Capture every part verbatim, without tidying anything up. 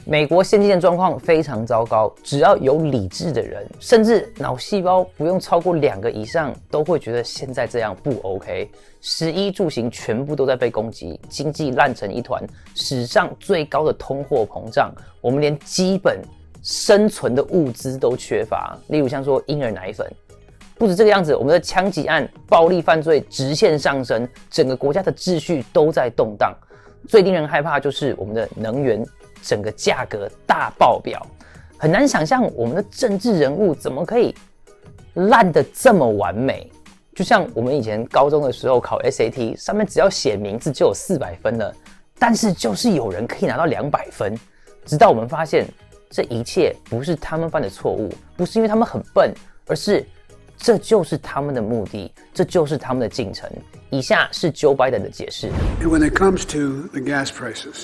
美国现今的状况非常糟糕，只要有理智的人，甚至脑细胞不用超过两个以上，都会觉得现在这样不 OK。食衣住行全部都在被攻击，经济烂成一团，史上最高的通货膨胀，我们连基本生存的物资都缺乏，例如像说婴儿奶粉。不止这个样子，我们的枪击案、暴力犯罪直线上升，整个国家的秩序都在动荡。最令人害怕就是我们的能源整个价格大爆表，很难想象我们的政治人物怎么可以烂得这么完美。就像我们以前高中的时候考 S A T， 上面只要写名字就有四百分了，但是就是有人可以拿到两百分，直到我们发现这一切不是他们犯的错误，不是因为他们很笨，而是这就是他们的目的，这就是他们的进程。以下是 Joe Biden 的解释。 When it comes to the gas prices,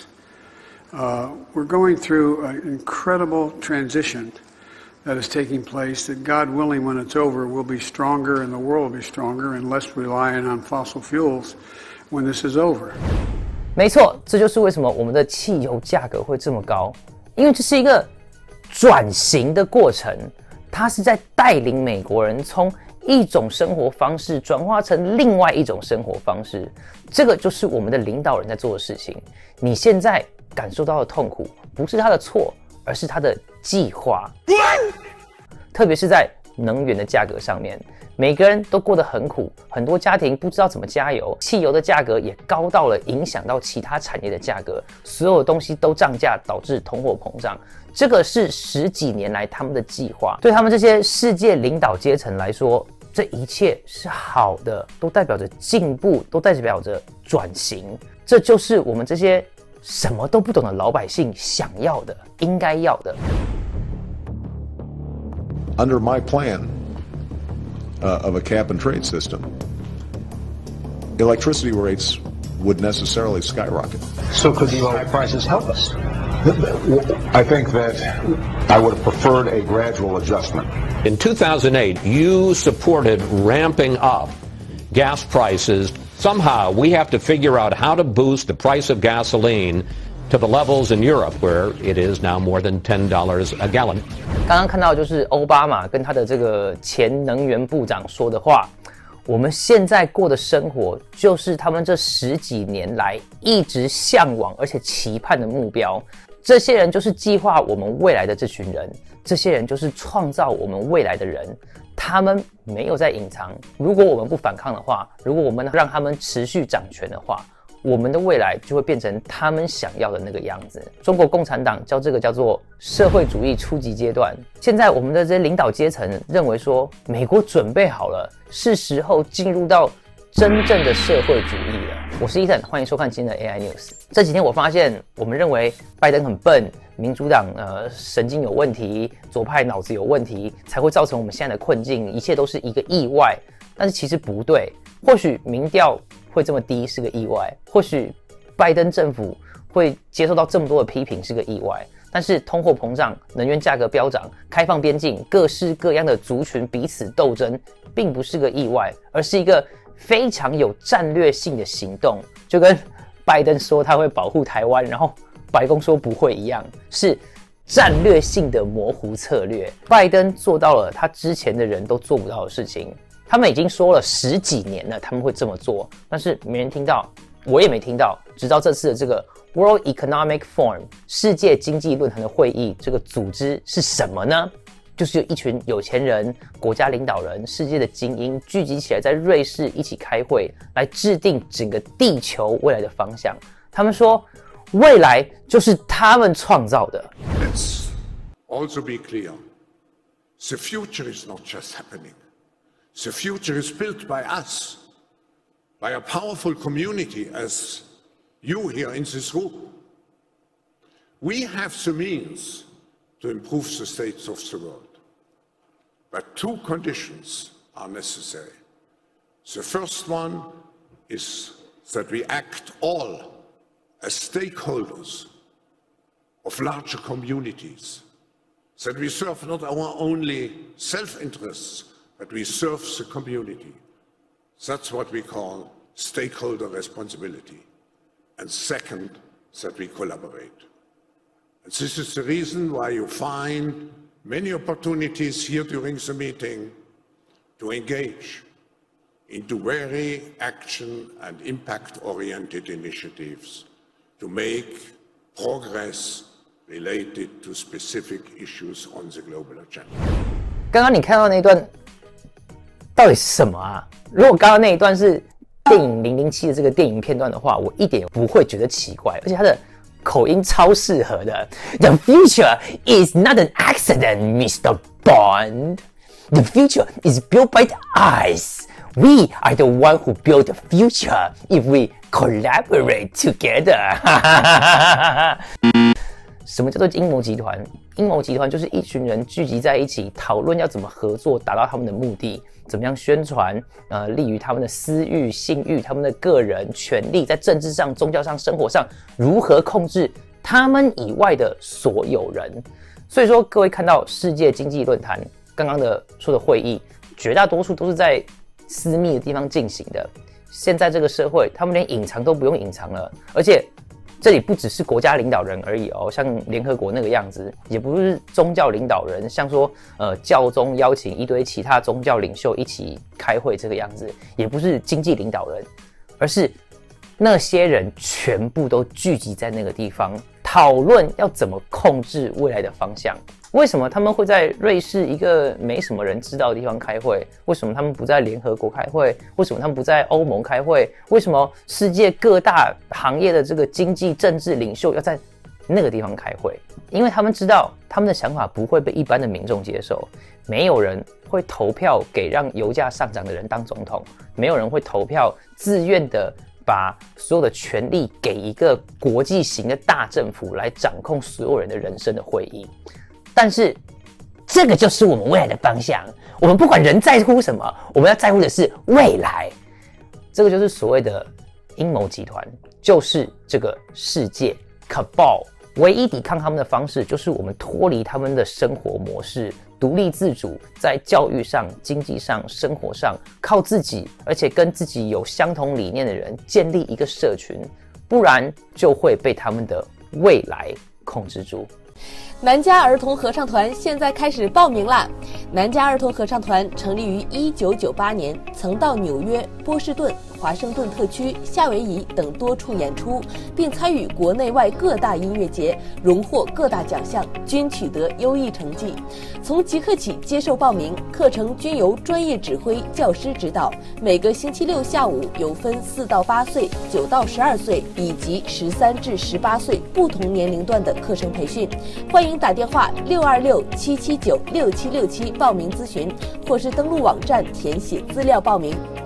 uh, we're going through an incredible transition that is taking place that, God willing, when it's over, we'll be stronger and the world will be stronger and less reliant on fossil fuels when this is over. 没错，这就是为什么我们的汽油价格会这么高，因为这是一个转型的过程，它是在带领美国人从一种生活方式转化成另外一种生活方式，这个就是我们的领导人在做的事情。你现在感受到的痛苦，不是他的错，而是他的计划。特别是在能源的价格上面，每个人都过得很苦，很多家庭不知道怎么加油，汽油的价格也高到了影响到其他产业的价格，所有东西都涨价，导致通货膨胀。这个是十几年来他们的计划，对他们这些世界领导阶层来说，这一切是好的，都代表着进步，都代表着转型。这就是我们这些什么都不懂的老百姓想要的，应该要的。 Under my plan uh, of a cap and trade system, electricity rates would necessarily skyrocket. So could the high prices help us? I think that I would have preferred a gradual adjustment. In two thousand eight, you supported ramping up gas prices. Somehow we have to figure out how to boost the price of gasoline to the levels in Europe where it is now more than ten dollars a gallon. 刚刚看到就是奥巴马跟他的这个前能源部长说的话，我们现在过的生活就是他们这十几年来一直向往而且期盼的目标。这些人就是计划我们未来的这群人，这些人就是创造我们未来的人，他们没有在隐藏。如果我们不反抗的话，如果我们让他们持续掌权的话，我们的未来就会变成他们想要的那个样子。中国共产党叫这个叫做社会主义初级阶段。现在我们的这些领导阶层认为说，美国准备好了，是时候进入到真正的社会主义了。我是 Ethan， 欢迎收看今天的 A I News。这几天我发现，我们认为拜登很笨，民主党呃神经有问题，左派脑子有问题，才会造成我们现在的困境，一切都是一个意外。但是其实不对，或许民调会这么低是个意外，或许拜登政府会接受到这么多的批评是个意外，但是通货膨胀、能源价格飙涨、开放边境、各式各样的族群彼此斗争，并不是个意外，而是一个非常有战略性的行动。就跟拜登说他会保护台湾，然后白宫说不会一样，是战略性的模糊策略。拜登做到了他之前的人都做不到的事情。他们已经说了十几年了，他们会这么做，但是没人听到，我也没听到。直到这次的这个 World Economic Forum 世界经济论坛的会议，这个组织是什么呢？就是有一群有钱人、国家领导人、世界的精英聚集起来，在瑞士一起开会，来制定整个地球未来的方向。他们说，未来就是他们创造的。 Let's also be clear: the future is not just happening. The future is built by us, by a powerful community as you here in this room. We have the means to improve the state of the world. But two conditions are necessary. The first one is that we act all as stakeholders of larger communities, that we serve not our only self-interests, but we serve the community. That's what we call stakeholder responsibility. And second, that we collaborate. This is the reason why you find many opportunities here during the meeting to engage into very action and impact-oriented initiatives to make progress related to specific issues on the global agenda. 刚刚你看到那一段到底是什么啊？如果刚刚那一段是电影《零零七》的这个电影片段的话，我一点也不会觉得奇怪，而且它的口音超适合的。The future is not an accident, Mister Bond. The future is built by the eyes. We are the one who build the future if we collaborate together. 什么叫做阴谋集团？阴谋集团就是一群人聚集在一起，讨论要怎么合作，达到他们的目的，怎么样宣传，呃，利于他们的私欲、性欲、他们的个人权利，在政治上、宗教上、生活上如何控制他们以外的所有人。所以说，各位看到世界经济论坛刚刚的说的会议，绝大多数都是在私密的地方进行的。现在这个社会，他们连隐藏都不用隐藏了，而且这里不只是国家领导人而已哦，像联合国那个样子，也不是宗教领导人，像说呃教宗邀请一堆其他宗教领袖一起开会这个样子，也不是经济领导人，而是那些人全部都聚集在那个地方，讨论要怎么控制未来的方向。为什么他们会在瑞士一个没什么人知道的地方开会？为什么他们不在联合国开会？为什么他们不在欧盟开会？为什么世界各大行业的这个经济政治领袖要在那个地方开会？因为他们知道他们的想法不会被一般的民众接受，没有人会投票给让油价上涨的人当总统，没有人会投票自愿的把所有的权力给一个国际型的大政府来掌控所有人的人生的会议。但是这个就是我们未来的方向，我们不管人在乎什么，我们要在乎的是未来。这个就是所谓的阴谋集团，就是这个世界 cabal。唯一抵抗他们的方式，就是我们脱离他们的生活模式，独立自主，在教育上、经济上、生活上靠自己，而且跟自己有相同理念的人建立一个社群，不然就会被他们的未来控制住。 南加儿童合唱团现在开始报名啦！南加儿童合唱团成立于一九九八年，曾到纽约、波士顿、华盛顿特区、夏威夷等多处演出，并参与国内外各大音乐节，荣获各大奖项，均取得优异成绩。从即刻起接受报名，课程均由专业指挥教师指导。每个星期六下午有分四到八岁、九到十二岁以及十三至十八岁不同年龄段的课程培训。欢迎打电话六二六七七九六七六七报名咨询，或是登录网站填写资料报名。